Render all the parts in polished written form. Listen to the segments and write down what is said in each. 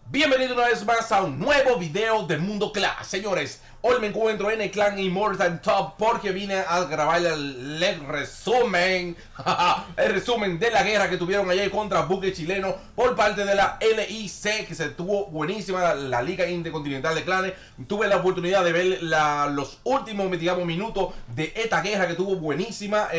Bienvenido una vez más a un nuevo video de Mundo Clash. Señores, hoy me encuentro en el clan Immortal Top porque vine a grabar el resumen el resumen de la guerra que tuvieron ayer contra Buque Chileno por parte de la LIC, que se tuvo buenísima, la Liga Intercontinental de Clanes. Tuve la oportunidad de ver los últimos, digamos, minutos de esta guerra que tuvo buenísima.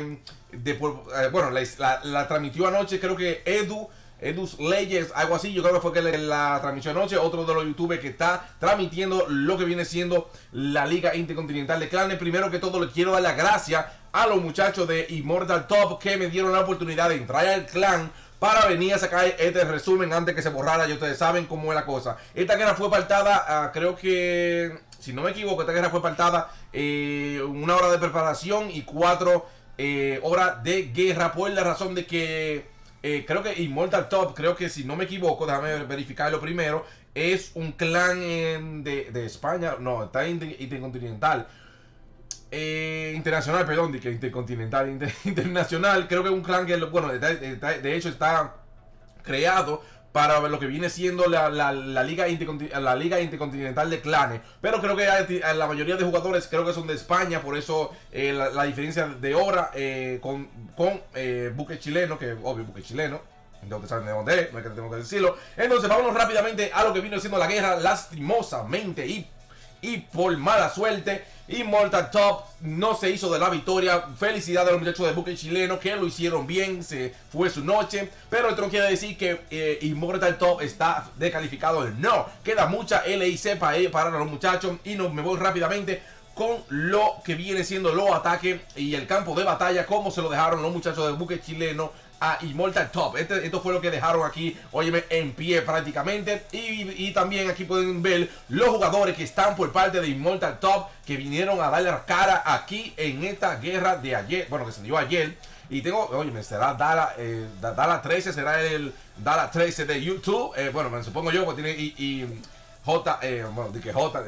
Bueno, la transmitió anoche, creo que Edus Leyes, algo así, yo creo que fue que la transmisión anoche, otro de los youtubers que está transmitiendo lo que viene siendo la Liga Intercontinental de Clanes. Primero que todo, le quiero dar las gracias a los muchachos de Immortal Top que me dieron la oportunidad de entrar al clan para venir a sacar este resumen antes que se borrara. Ya ustedes saben cómo es la cosa. Esta guerra fue partada, creo que, si no me equivoco, esta guerra fue partada 1 hora de preparación y 4 horas de guerra, por la razón de que creo que Immortal Top, creo que si no me equivoco, déjame verificarlo primero, es un clan de España, no, está intercontinental, internacional, perdón, que intercontinental, internacional. Creo que es un clan que, bueno, de hecho está creado para lo que viene siendo la Liga Intercontinental de Clanes. Pero creo que la mayoría de jugadores creo que son de España. Por eso la diferencia de hora con Buque Chileno, que obvio Buque Chileno, entonces saben de dónde es, no es que tengo que decirlo. Entonces vámonos rápidamente a lo que vino siendo la guerra. Lastimosamente y por mala suerte, Immortal Top no se hizo de la victoria. Felicidades a los muchachos de Buque Chileno que lo hicieron bien, se fue su noche. Pero esto no quiere decir que Immortal Top está descalificado. No, queda mucha LIC para los muchachos. Y me voy rápidamente con lo que viene siendo los ataques y el campo de batalla, como se lo dejaron los muchachos de Buque Chileno a Immortal Top. Esto fue lo que dejaron aquí, óyeme, en pie prácticamente. Y también aquí pueden ver los jugadores que están por parte de Immortal Top, que vinieron a darle la cara aquí en esta guerra de ayer, bueno, que se dio ayer. Y tengo, óyeme, será Dala 13, será el Dala 13 de YouTube. Bueno, me supongo yo, porque tiene J, bueno, de que J,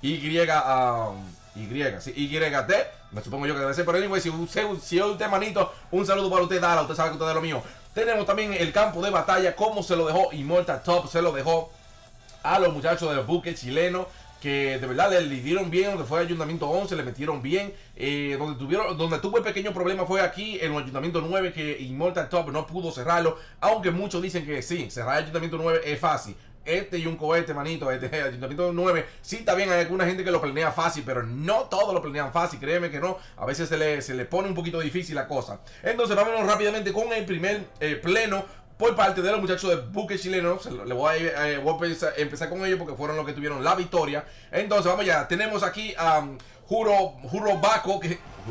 YT, me supongo yo que debe ser. Pero anyway, si usted, manito, un saludo para usted, Dala, usted sabe que usted es lo mío. Tenemos también el campo de batalla, como se lo dejó Immortal Top, se lo dejó a los muchachos del Buque Chileno, que de verdad le dieron bien lo que fue el Ayuntamiento 11, le metieron bien. Donde tuvo el pequeño problema fue aquí en el Ayuntamiento 9, que Immortal Top no pudo cerrarlo, aunque muchos dicen que sí, cerrar el Ayuntamiento 9 es fácil. Y un cohete, manito, Ayuntamiento 9, sí, está bien, hay alguna gente que lo planea fácil, pero no todos lo planean fácil, créeme que no, a veces se le pone un poquito difícil la cosa. Entonces vámonos rápidamente con el primer pleno por parte de los muchachos de Buque Chileno. Voy a empezar con ellos porque fueron los que tuvieron la victoria. Entonces vamos ya, tenemos aquí a Jurobaco,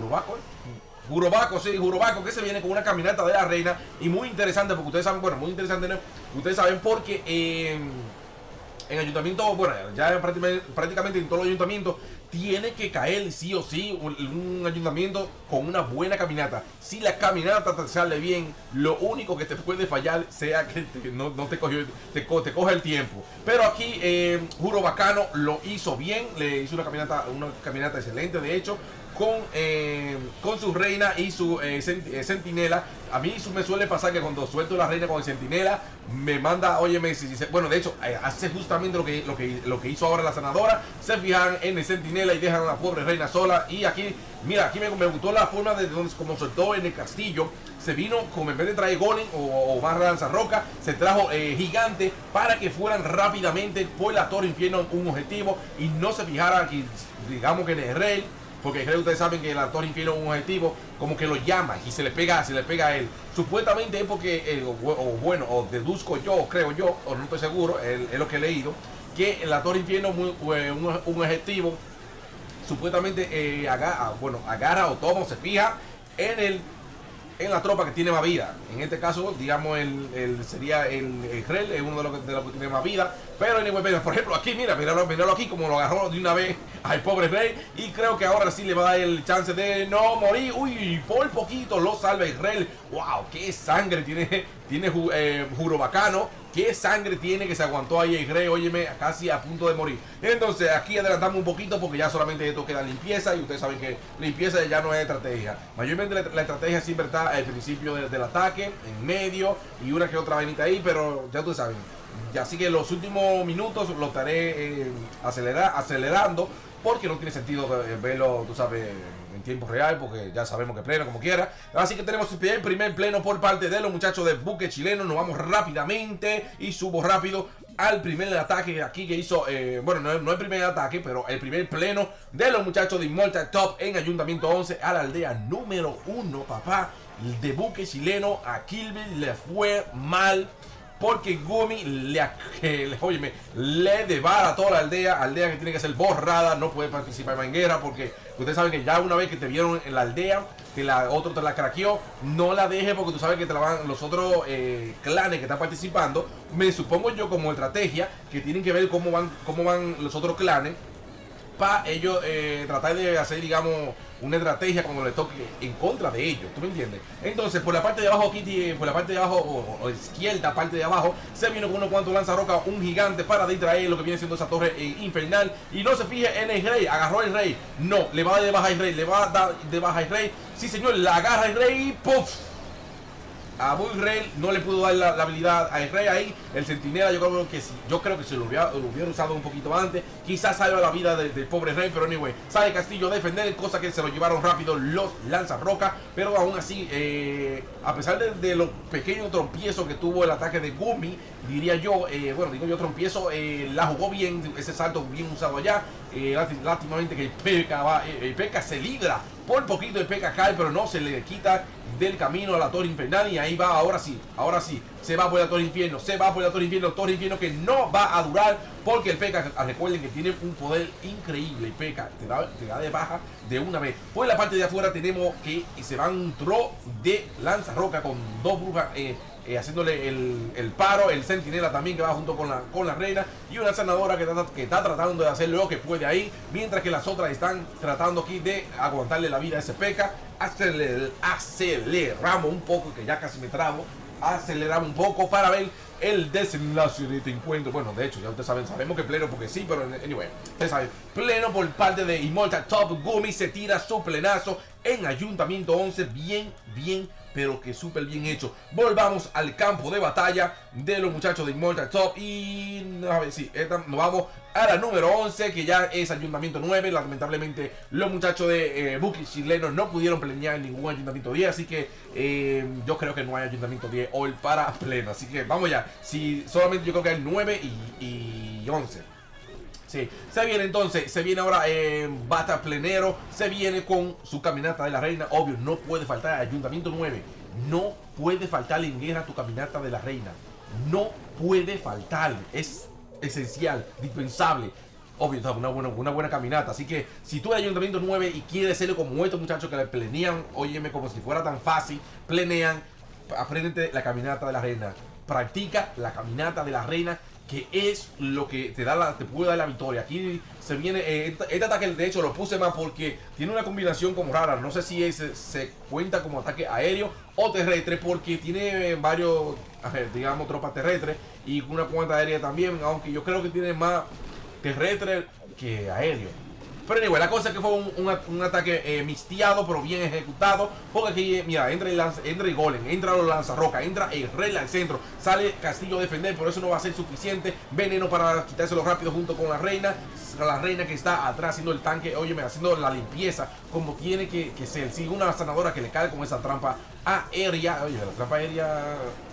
Jurobaco, que se viene con una caminata de la reina. Y muy interesante, porque ustedes saben, bueno, muy interesante, ¿no? Ustedes saben porque en ayuntamiento, bueno, ya prácticamente en todos los ayuntamientos tiene que caer sí o sí un ayuntamiento con una buena caminata. Si la caminata te sale bien, lo único que te puede fallar sea que no te coge el tiempo. Pero aquí Jurobacano lo hizo bien, le hizo una caminata excelente, de hecho, con su reina y su centinela. A mí me suele pasar que cuando suelto la reina con el centinela, me manda, óyeme, bueno, de hecho, hace justamente lo que hizo ahora la senadora. Se fijan en el centinela y dejan a la pobre reina sola. Y aquí, mira, aquí me gustó la forma de como soltó en el castillo. Se vino, como en vez de traer golem o barra de lanzarroca, se trajo gigante para que fueran rápidamente por la Torre Infierno un objetivo y no se fijaran aquí, digamos que en el rey. Porque creo que ustedes saben que la Torre Infierno es un objetivo, como que lo llama y se le pega a él. Supuestamente es porque, o deduzco yo, creo yo, o no estoy seguro, es lo que he leído, que la Torre Infierno es un objetivo, supuestamente agarra o toma o se fija en la tropa que tiene más vida. En este caso, digamos, sería el rey, es uno de los que tiene más vida. Pero por ejemplo, aquí, míralo aquí, como lo agarró de una vez al pobre rey. Y creo que ahora sí le va a dar el chance de no morir. Uy, por poquito lo salva el rey. Wow, qué sangre tiene Jurobacano. Qué sangre tiene, que se aguantó ahí el rey, óyeme, casi a punto de morir. Entonces aquí adelantamos un poquito porque ya solamente esto queda limpieza. Y ustedes saben que limpieza ya no es estrategia. Mayormente la estrategia siempre está al principio del ataque, en medio y una que otra vainita ahí. Pero ya ustedes saben, Y así que los últimos minutos lo estaré acelerando, porque no tiene sentido verlo, tú sabes, en tiempo real, porque ya sabemos que pleno como quiera. Así que tenemos el primer pleno por parte de los muchachos de Buque Chileno. Nos vamos rápidamente y subo rápido al primer ataque aquí que hizo, bueno, no el primer ataque, pero el primer pleno de los muchachos de Immortal Top en Ayuntamiento 11 a la aldea número 1, papá. De Buque Chileno a Kill Bill le fue mal, porque Gumi le devara a toda la aldea que tiene que ser borrada. No puede participar en guerra, porque ustedes saben que ya una vez que te vieron en la aldea, que otro te la craqueó, no la deje, porque tú sabes que te la van los otros clanes que están participando. Me supongo yo, como estrategia, que tienen que ver cómo van los otros clanes, para ellos tratar de hacer, digamos, una estrategia cuando le toque en contra de ellos, ¿tú me entiendes? Entonces, por la parte de abajo, Kitty, por la parte de abajo, o izquierda, parte de abajo, se vino con unos cuantos lanzarrocas, un gigante para distraer lo que viene siendo esa torre infernal. Y no se fije en el rey, agarró el rey. No, le va a dar de baja el rey, le va a dar de baja el rey. Sí, señor, la agarra el rey y ¡puf! A Bull-Rey no le pudo dar la habilidad a el rey ahí. El centinela yo creo que se lo hubiera usado un poquito antes. Quizás salva la vida del pobre rey, pero anyway, sale Castillo a defender, cosa que se lo llevaron rápido los lanzarrocas. Pero aún así, a pesar de los pequeños tropiezos que tuvo el ataque de Gumi, diría yo, bueno, digo yo tropiezo, la jugó bien, ese salto bien usado allá. Lástimamente que el P.E.K.K.A se libra por poquito, el P.E.K.K.A cae, pero no se le quita del camino a la torre infernal. Y ahí va, ahora sí, se va por la torre infierno, torre infierno que no va a durar, porque el P.E.K.K.A, recuerden que tiene un poder increíble. El P.E.K.K.A te da de baja de una vez. Por la parte de afuera tenemos que se va un tro de lanzarroca con dos brujas haciéndole el paro, el centinela también que va junto con la reina, y una sanadora que está tratando de hacer lo que puede ahí, mientras que las otras están tratando aquí de aguantarle la vida a ese P.E.K.K.A. Aceleramos un poco, que ya casi me trabo. Aceleramos un poco para ver el desenlace de este encuentro. Bueno, de hecho, ya ustedes saben, sabemos que pleno porque sí, pero anyway, ustedes saben, pleno por parte de Immortal Top. Gumi se tira su plenazo en Ayuntamiento 11, bien, pero que súper bien hecho. Volvamos al campo de batalla de los muchachos de Immortal Top. Y a ver, sí, nos vamos a la número 11, que ya es Ayuntamiento 9. Lamentablemente los muchachos de Buque Chileno no pudieron planear en ningún Ayuntamiento 10, así que yo creo que no hay Ayuntamiento 10 hoy para pleno. Así que vamos ya, si solamente yo creo que hay 9 y 11. Sí, se viene entonces, se viene ahora Bata Plenero, se viene con su caminata de la reina. Obvio, no puede faltar Ayuntamiento 9. No puede faltar en guerra tu caminata de la reina. No puede faltar, es esencial, dispensable. Obvio, una buena caminata. Así que si tú eres Ayuntamiento 9 y quieres serlo como estos muchachos que le plenean, óyeme, como si fuera tan fácil, plenean, apréndete la caminata de la reina. Practica la caminata de la reina, que es lo que te puede dar la victoria. Aquí se viene, este ataque de hecho lo puse más porque tiene una combinación como rara. No sé si se cuenta como ataque aéreo o terrestre, porque tiene varios, digamos, tropas terrestres y una cuanta aérea también, aunque yo creo que tiene más terrestre que aéreo. Pero anyway, la cosa es que fue un ataque mistiado, pero bien ejecutado. Porque aquí, mira, entra el golem, entra los lanzarrocas, entra el rey al centro, sale Castillo a defender, pero eso no va a ser suficiente. Veneno para quitárselo rápido junto con la reina que está atrás haciendo el tanque, óyeme, haciendo la limpieza como tiene que ser. Sigue una sanadora que le cae con esa trampa aérea. Oye, la trampa aérea...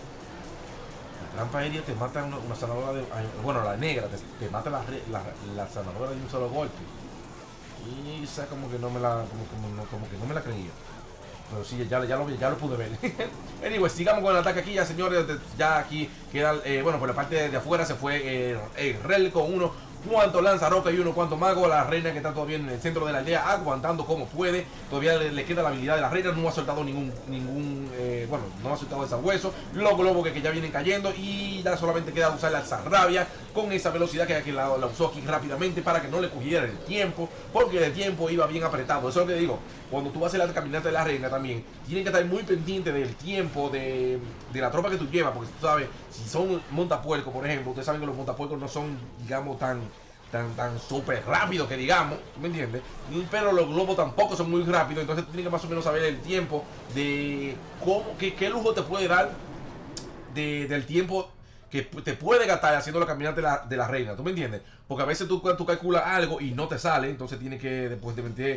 La trampa aérea te mata una sanadora de... Bueno, la negra te mata la sanadora de un solo golpe. Y esa como que no me la creía. Pero sí, ya lo pude ver. Anyway, sigamos con el ataque aquí ya, señores. Ya aquí queda, bueno, por la parte de afuera se fue el rey con uno cuanto lanza roca y uno cuanto mago. La reina que está todavía en el centro de la aldea aguantando como puede. Todavía le queda la habilidad de la reina. No ha soltado bueno, no ha soltado ese hueso. Los globos que ya vienen cayendo. Y ya solamente queda usar la zarrabia con esa velocidad que la usó aquí rápidamente para que no le cogiera el tiempo. Porque el tiempo iba bien apretado. Eso es lo que digo. Cuando tú vas a hacer la caminata de la reina también, tienen que estar muy pendiente del tiempo de la tropa que tú llevas. Porque tú sabes, si son montapuercos, por ejemplo, ustedes saben que los montapuercos no son, digamos, tan súper rápido que digamos, ¿me entiendes? Pero los globos tampoco son muy rápidos, entonces tú tienes que más o menos saber el tiempo de qué lujo te puede dar del tiempo que te puede gastar haciendo la caminata de la reina, ¿tú me entiendes? Porque a veces tú calculas algo y no te sale, entonces tienes que después de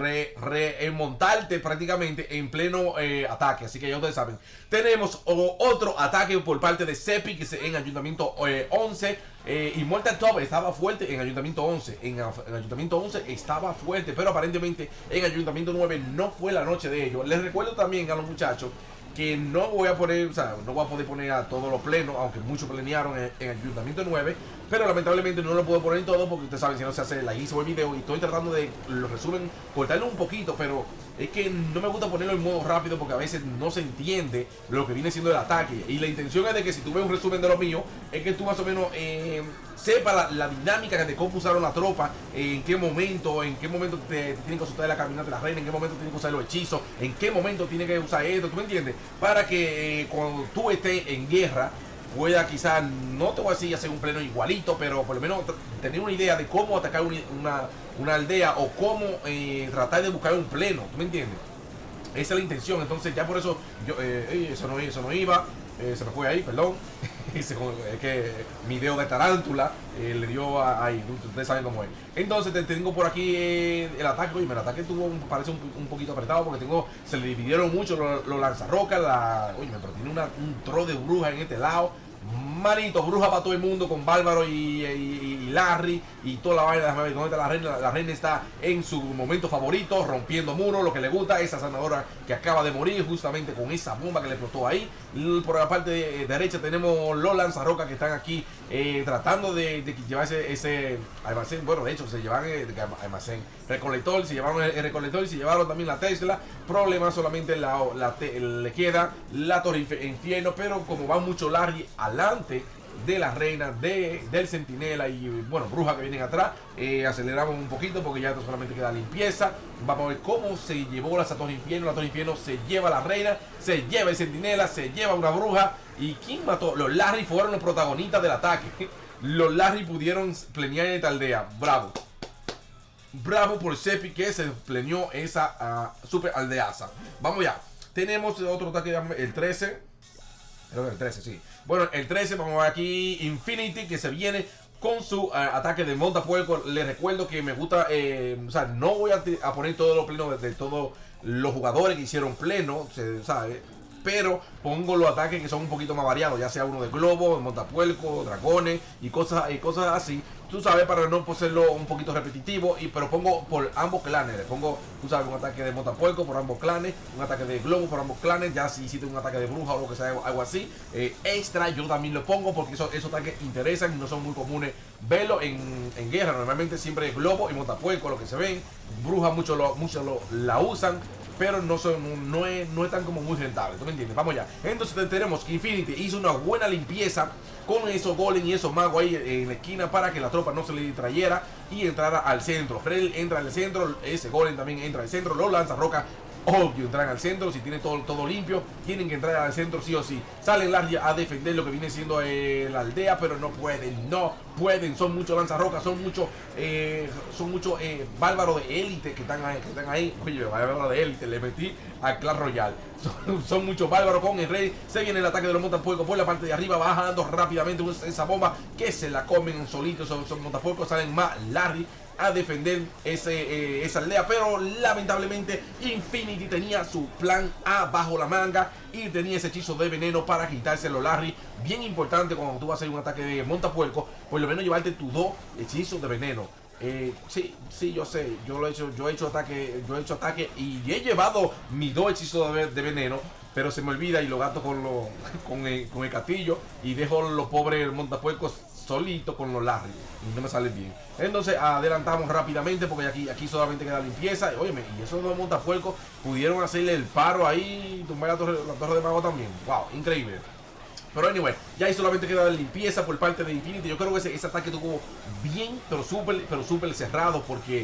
remontarte prácticamente en pleno ataque. Así que ya ustedes saben, tenemos otro ataque por parte de Seppi que en Ayuntamiento 11. Y Mortal Top estaba fuerte en Ayuntamiento 11. En Ayuntamiento 11 estaba fuerte, pero aparentemente en Ayuntamiento 9 no fue la noche de ellos. Les recuerdo también a los muchachos que no voy a poner, o sea, no voy a poder poner a todos los plenos, aunque muchos plenearon en Ayuntamiento 9, pero lamentablemente no lo puedo poner en todo porque ustedes saben, si no se hace la hizo el video y estoy tratando de lo resumen, cortarlo un poquito, pero es que no me gusta ponerlo en modo rápido porque a veces no se entiende lo que viene siendo el ataque. Y la intención es de que si tú ves un resumen de lo mío, es que tú más o menos sepa la dinámica de cómo usaron la tropa, en qué momento te tienen que usar la caminata de la reina, en qué momento tienen que usar los hechizos, en qué momento tienen que usar esto, ¿tú me entiendes? Para que cuando tú estés en guerra pueda quizás, no te voy a decir hacer un pleno igualito, pero por lo menos tener una idea de cómo atacar una aldea o cómo tratar de buscar un pleno, ¿tú me entiendes? Esa es la intención. Entonces ya por eso yo, eso no iba, se me fue ahí, perdón. Es que mi dedo de tarántula le dio ahí, ustedes saben cómo es. Entonces tengo por aquí el ataque. Oye, el ataque parece un poquito apretado porque se le dividieron mucho los lanzarrocas. Oye, pero tiene un tro de bruja en este lado. Manito, bruja para todo el mundo con Bárbaro y Larry y toda la vaina. ¿Dónde está la reina? La reina está en su momento favorito, rompiendo muros, lo que le gusta. Esa sanadora que acaba de morir justamente con esa bomba que le explotó ahí. Por la parte derecha tenemos los lanzarrocas que están aquí tratando de llevarse ese almacén. Bueno, de hecho, se llevan el almacén recolector, se llevaron el recolector y se llevaron también la Tesla. Problema solamente le queda la Torre Infierno, pero como va mucho Larry alante de la reina, del centinela y bueno, bruja que vienen atrás, aceleramos un poquito porque ya solamente queda limpieza. Vamos a ver cómo se llevó la Torre Infierno. La Torre Infierno se lleva a la reina, se lleva el centinela, se lleva una bruja. ¿Y quién mató? Los Larry fueron los protagonistas del ataque. Los Larry pudieron plenear en esta aldea. Bravo. Bravo por Seppi que se pleneó esa super aldeaza. Vamos ya. Tenemos otro ataque, el 13. Creo que el 13, sí. Bueno, el 13, vamos a ver aquí Infinity que se viene con su ataque de montapuerco. Les recuerdo que me gusta, o sea, no voy a poner todos los plenos de todos los jugadores que hicieron pleno, ¿sabe? Pero pongo los ataques que son un poquito más variados, ya sea uno de globo, de montapuerco, dragones y cosas así. Tú sabes, para no hacerlo un poquito repetitivo, pero pongo por ambos clanes. Le pongo, tú sabes, un ataque de montapuerco por ambos clanes, un ataque de globo por ambos clanes. Ya si hiciste un ataque de bruja o lo que sea, algo así, extra, yo también lo pongo porque esos ataques interesan y no son muy comunes verlo en guerra. Normalmente siempre es globo y montapuerco lo que se ven. Bruja muchos la usan, pero no es tan como muy rentable, ¿tú me entiendes? Vamos ya. Entonces tenemos que Infinity hizo una buena limpieza con esos golems y esos magos ahí en la esquina para que la tropa no se le distrayera y entrara al centro. Frel entra al centro, ese golem también entra al centro, los lanzarrocas obvio entran al centro. Si tiene todo limpio, tienen que entrar al centro sí o sí. Salen Larry a defender lo que viene siendo la aldea, pero no pueden, son muchos lanzarrocas, son muchos bárbaros de élite que están ahí. Oye, bárbaros de élite, le metí a Clash Royale. Son muchos bárbaros con el rey. Se viene el ataque de los montapuercos por la parte de arriba, bajando rápidamente esa bomba que se la comen solitos. Son montapuercos, salen más Larry a defender esa aldea, pero lamentablemente Infinity tenía su plan A bajo la manga y tenía ese hechizo de veneno para quitárselo Larry. Bien importante cuando tú vas a hacer un ataque de montapuerco, por lo menos llevarte tus 2 hechizos de veneno. Sí, yo sé, yo he hecho ataque y he llevado mis 2 hechizos de veneno, pero se me olvida y lo gasto con el castillo y dejo los pobres montapuercos solito con los Larry y no me sale bien. Entonces adelantamos rápidamente porque aquí solamente queda limpieza. Óyeme, y esos 2 montapuercos pudieron hacerle el paro ahí y tumbar la torre de mago también. Wow, increíble. Pero anyway, ya ahí solamente queda limpieza por parte de Infinity. Yo creo que ese ataque tuvo bien, pero súper cerrado porque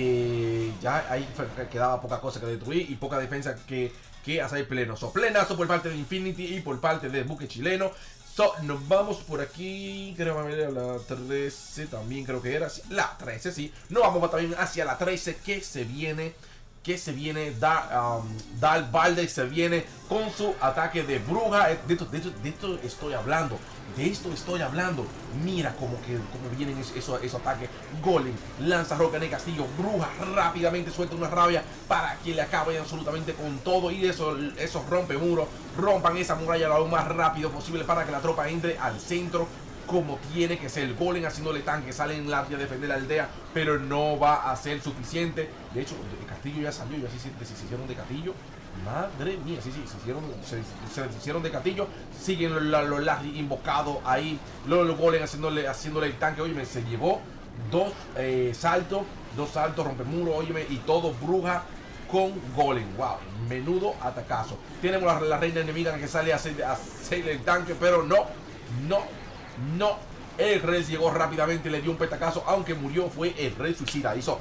ya ahí quedaba poca cosa que destruir y poca defensa que hacer plenazo por parte de Infinity y por parte del buque chileno. Nos vamos por aquí, creo que era la 13, también creo que era, la 13, sí. Nos vamos también hacia la 13 que se viene que se viene, Dal Balde se viene con su ataque de bruja. De esto estoy hablando. De esto estoy hablando. Mira cómo vienen esos ataques. Golem, lanza roca en el castillo. Bruja rápidamente suelta una rabia para que le acaben absolutamente con todo. Y esos rompe muros. Rompan esa muralla lo más rápido posible para que la tropa entre al centro como tiene que ser. El golem haciéndole tanque, sale en la a defender la aldea, pero no va a ser suficiente. De hecho, el castillo ya salió, ya se hicieron de castillo. Madre mía, sí, se hicieron de castillo. Siguen los Larry invocados ahí. Los golem haciéndole el tanque. Oye, se llevó dos saltos, rompemuro, óyeme, y todo bruja con golem. Wow, menudo atacazo. Tenemos la reina enemiga que sale a hacer el tanque, pero no. El rey llegó rápidamente, le dio un petacazo, aunque murió fue el rey suicida. Hizo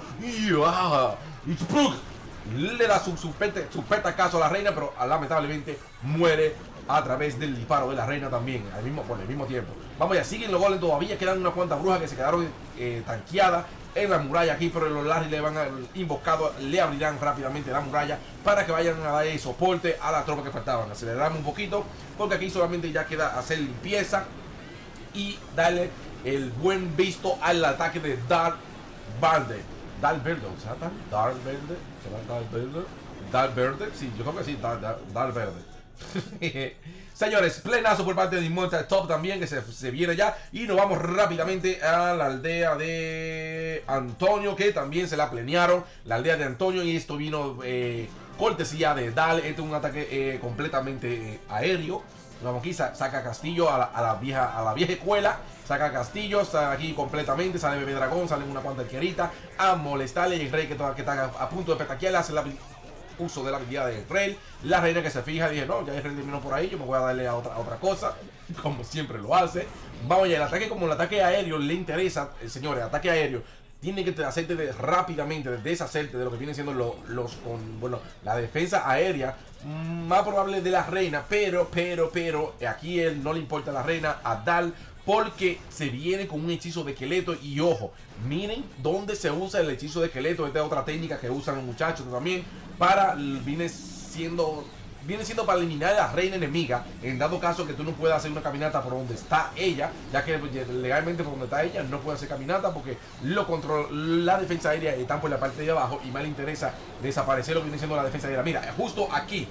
le da su petacazo a la reina, pero lamentablemente muere a través del disparo de la reina también, por el mismo tiempo. Vamos ya, siguen los golems, todavía quedan unas cuantas brujas que se quedaron tanqueadas en la muralla aquí, pero los Larry le van a invocado, le abrirán rápidamente la muralla para que vayan a dar soporte a la tropa que faltaban. Aceleramos un poquito, porque aquí solamente ya queda hacer limpieza y darle el buen visto al ataque de Dal Verde. Dal Verde, o sea, Dal Verde, ¿será Dal Verde? Dal Verde, sí, yo creo que sí, Dal Verde. Señores, plenazo por parte de Immortal Top también, que se viene ya. Y nos vamos rápidamente a la aldea de Antonio, que también se la plenearon. La aldea de Antonio, y esto vino cortesía de Dal. Este es un ataque completamente aéreo. Vamos aquí, saca castillo a la vieja escuela. Saca castillo, está aquí completamente. Sale bebé dragón, salen una cuanta arquerita a molestarle. Y el rey que está a punto de petaquear hace el uso de la habilidad del rey. La reina que se fija, dije, no, ya el rey terminó por ahí, yo me voy a darle a otra cosa, como siempre lo hace. Vamos ya, el ataque, como el ataque aéreo le interesa, señores, ataque aéreo. Tiene que hacerte rápidamente, deshacerte de lo que vienen siendo la defensa aérea más probable de la reina. Pero aquí él no le importa a la reina, a Dal, porque se viene con un hechizo de esqueleto. Y ojo, miren dónde se usa el hechizo de esqueleto. Esta es otra técnica que usan los muchachos también. Viene siendo para eliminar a la reina enemiga, en dado caso que tú no puedas hacer una caminata por donde está ella, ya que legalmente por donde está ella no puede hacer caminata, porque la defensa aérea está por la parte de abajo, y más le interesa desaparecer lo que viene siendo la defensa aérea. Mira, justo aquí.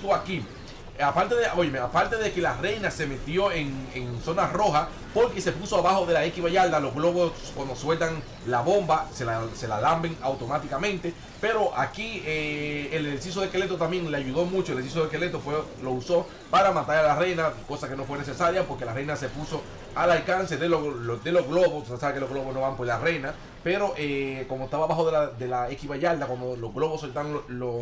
Aparte de que la reina se metió en zona roja, porque se puso abajo de la X yarda. Los globos, cuando sueltan la bomba, se la lamben automáticamente. Pero aquí el hechizo de esqueleto también le ayudó mucho. El hechizo de esqueleto lo usó para matar a la reina, cosa que no fue necesaria, porque la reina se puso al alcance de los globos. O sea, que los globos no van por la reina, pero como estaba abajo de la X yarda, cuando los globos sueltan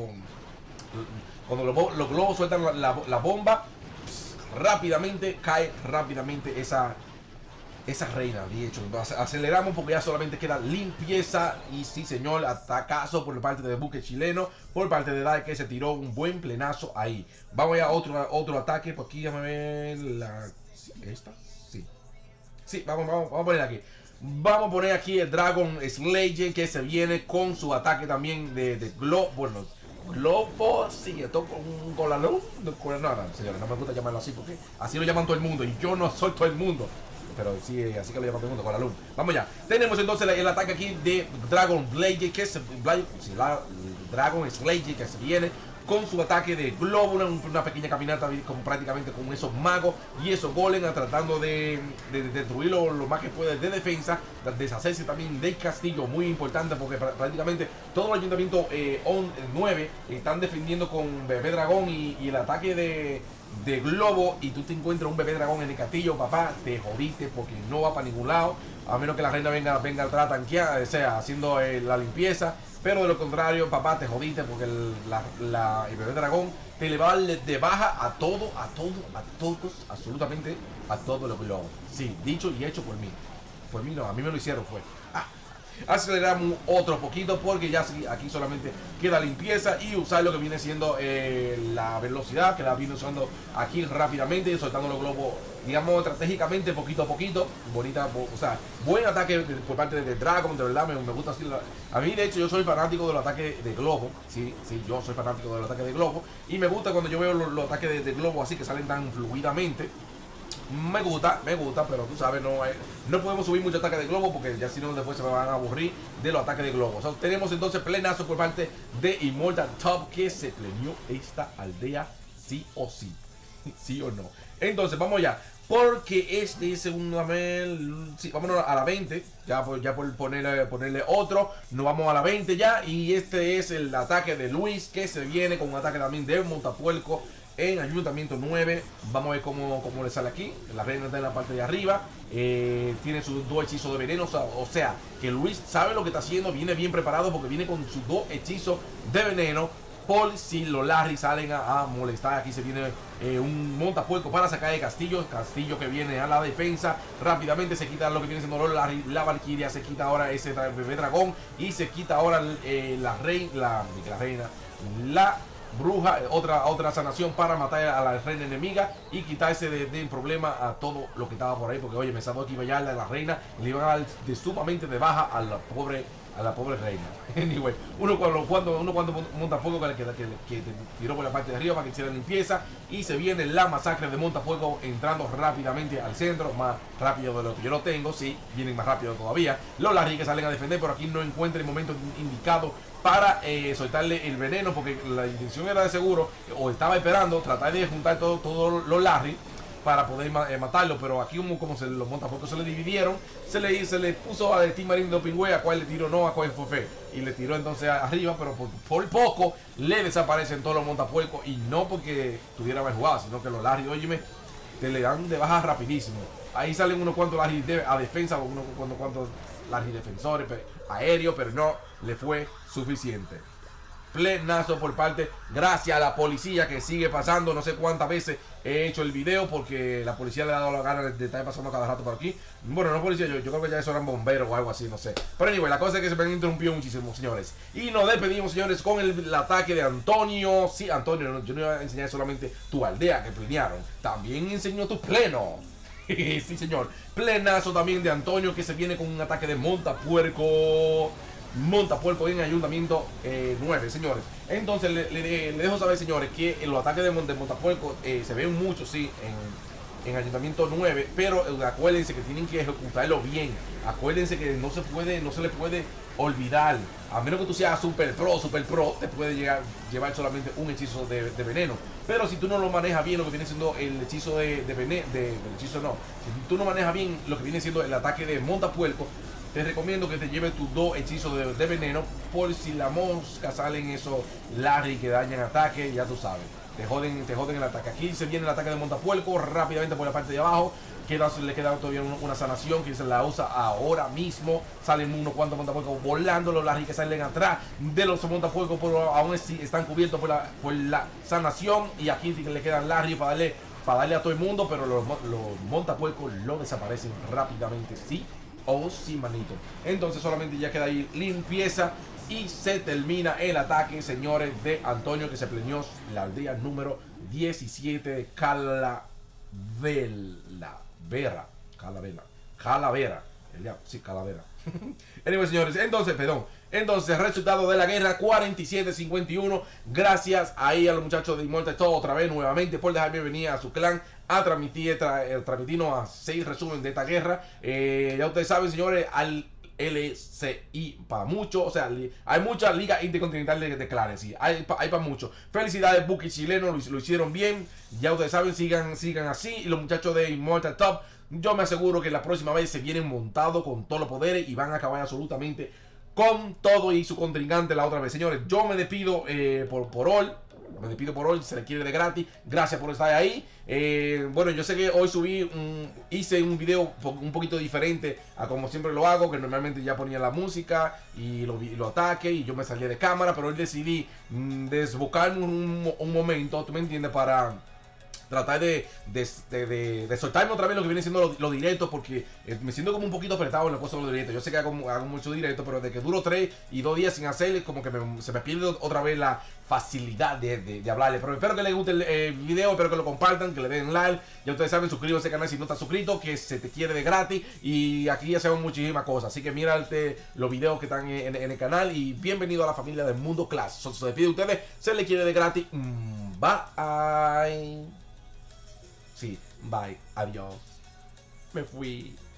cuando los globos sueltan la bomba, rápidamente cae esa reina. De hecho, aceleramos porque ya solamente queda limpieza. Y sí, señor, atacazo por parte del buque chileno, por parte de Dal, que se tiró un buen plenazo ahí. Vamos a otro ataque. Por aquí, déjame ver ¿esta? Sí, vamos a poner aquí. Vamos a poner aquí el Dragon Slayer, que se viene con su ataque también de globo. Bueno, globo, sí, esto con la luz. No, señores, no me gusta llamarlo así, porque así lo llaman todo el mundo, y yo no soy todo el mundo. Pero sí, así que lo llaman todo el mundo, con la luz. Vamos ya. Tenemos entonces el ataque aquí de Dragon Slayer, Dragon Slayer, que se viene con su ataque de globo, una pequeña caminata como prácticamente con esos magos y esos golems, tratando de destruirlo lo más que puede de defensa, deshacerse también del castillo, muy importante, porque prácticamente todo el ayuntamiento 9 están defendiendo con bebé dragón y el ataque de globo, y tú te encuentras un bebé dragón en el castillo, papá, te jodiste, porque no va para ningún lado, a menos que la reina venga atrás a tanquear, o sea, haciendo la limpieza. Pero de lo contrario, papá, te jodiste, porque el bebé dragón te le va a darle de baja a todos, absolutamente a todos los globos. Sí, dicho y hecho por mí. Por mí no, a mí me lo hicieron, fue. aceleramos otro poquito porque ya aquí solamente queda limpieza y usar lo que viene siendo la velocidad que la viene usando aquí rápidamente, soltando los globos, digamos, estratégicamente, poquito a poquito. Bonita, o sea, buen ataque por parte de Dragon, de verdad, me gusta así. A mí, de hecho, yo soy fanático del ataque de globo. Sí, yo soy fanático del ataque de globo. Y me gusta cuando yo veo los ataques de globo así que salen tan fluidamente. Me gusta, pero tú sabes, no podemos subir mucho ataque de globo porque ya si no después se me van a aburrir de los ataques de globo. O sea, tenemos entonces plenazo por parte de Immortal Top que se pleneó esta aldea sí o sí. Sí o no. Entonces, vamos ya. Porque este es sí, vámonos a la 20. Ya por ponerle otro. Nos vamos a la 20 ya. Y este es el ataque de Luis, que se viene con un ataque también de Montapuerco en Ayuntamiento 9. Vamos a ver cómo le sale aquí. La reina está en la parte de arriba. Tiene sus 2 hechizos de veneno. O sea, que Luis sabe lo que está haciendo. Viene bien preparado porque viene con sus 2 hechizos de veneno. Por si los Larry salen a molestar. Aquí se viene un Montapuerco para sacar de Castillo. Castillo que viene a la defensa. Rápidamente se quita lo que viene siendo los Larry. La Valkyria se quita ahora ese bebé dragón. Y se quita ahora la bruja, otra sanación para matar a la reina enemiga y quitarse de problema a todo lo que estaba por ahí. Porque oye, me sabía que iba ya la reina y le iban a dar sumamente de baja a la pobre reina. Anyway, uno cuando Montafuego que tiró por la parte de arriba para que hiciera limpieza. Y se viene la masacre de Montafuego entrando rápidamente al centro. Más rápido de lo que yo lo tengo. Sí, vienen más rápido todavía. Los Larry que salen a defender, pero aquí no encuentra el momento indicado para soltarle el veneno, porque la intención era de seguro, o estaba esperando, tratar de juntar todos los Larry para poder matarlo, pero aquí como los Montafuegos se le dividieron, se le puso a Team Marine de Pingüe, a cual le tiró no, a cual fue fe, y le tiró entonces arriba, pero por poco le desaparecen todos los Montafuegos, y no porque tuviera más jugada, sino que los Larry, óyeme, te le dan de baja rapidísimo. Ahí salen unos cuantos Larry a defensa, unos cuantos Larry defensores aéreos, pero no le fue suficiente. Plenazo por parte, gracias a la policía que sigue pasando. No sé cuántas veces he hecho el video porque la policía le ha dado la gana de estar pasando cada rato por aquí. Bueno, no policía, yo creo que ya eso eran bomberos o algo así, no sé. Pero anyway, la cosa es que se me interrumpió muchísimo, señores. Y nos despedimos, señores, con el ataque de Antonio. Sí, Antonio, yo no iba a enseñar solamente tu aldea que plenearon, también enseñó tu pleno. Sí, señor. Plenazo también de Antonio que se viene con un ataque de Montapuerco en Ayuntamiento 9, señores. Entonces le dejo saber, señores, que los ataques de Montapuerco se ven mucho, sí, en Ayuntamiento 9, pero acuérdense que tienen que ejecutarlo bien. Acuérdense que no se le puede olvidar. A menos que tú seas super pro, te puede llevar solamente un hechizo de veneno. Pero si tú no lo manejas bien, lo que viene siendo el hechizo de veneno, si tú no manejas bien lo que viene siendo el ataque de Montapuerco, te recomiendo que te lleves tus 2 hechizos de veneno, por si la mosca salen esos Larry que dañan ataque, ya tú sabes. Te joden el ataque. Aquí se viene el ataque de Montapuerco rápidamente por la parte de abajo. Le queda todavía una sanación que se la usa ahora mismo. Salen unos cuantos Montapuercos volando. Los Larry que salen atrás de los Montapuercos, pero aún así están cubiertos por la sanación. Y aquí le quedan Larry para darle a todo el mundo, pero los Montapuercos lo desaparecen rápidamente. Sí o sí, manito. Entonces solamente ya queda ahí limpieza y se termina el ataque, señores, de Antonio, que se pleneó la aldea número 17 de Calavera. Anyway, señores, entonces resultado de la guerra 47-51. Gracias ahí a los muchachos de Immortal todo otra vez nuevamente por dejarme venir a su clan a transmitirnos a 6 resúmenes de esta guerra. Ya ustedes saben, señores, al LCI para mucho, o sea, hay muchas ligas intercontinentales de clanes, sí, hay para mucho. Felicidades, Buki chileno, lo hicieron bien. Ya ustedes saben, sigan así. Y los muchachos de Immortal Top, yo me aseguro que la próxima vez se vienen montados con todos los poderes y van a acabar absolutamente con todo y su contrincante la otra vez. Señores, yo me despido por hoy. Me despido por hoy, se le quiere de gratis. Gracias por estar ahí. Bueno, yo sé que hoy hice un video un poquito diferente a como siempre lo hago, que normalmente ya ponía la música y lo ataque y yo me salía de cámara, pero hoy decidí desbocarme un momento, ¿tú me entiendes? tratar de soltarme otra vez lo que viene siendo los directos, porque me siento como un poquito apretado en la cosa de los directos. Yo sé que hago mucho directo, pero de que duro 3 y 2 días sin hacer, como que se me pierde otra vez la facilidad de hablarle. Pero espero que les guste el video, espero que lo compartan, que le den like. Ya ustedes saben, suscríbanse al canal si no estás suscrito, que se te quiere de gratis. Y aquí hacemos muchísimas cosas, así que mírate los videos que están en el canal. Y bienvenido a la familia del Mundo Clash. Se despide de ustedes, se le quiere de gratis. Bye. Sí, bye, adiós. Me fui.